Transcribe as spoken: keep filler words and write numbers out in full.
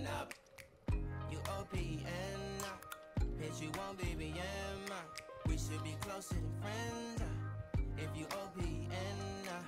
up. You O P N, uh, bitch, you won't be B M. Uh, we should be closer than friends. Uh, if you O P N, uh,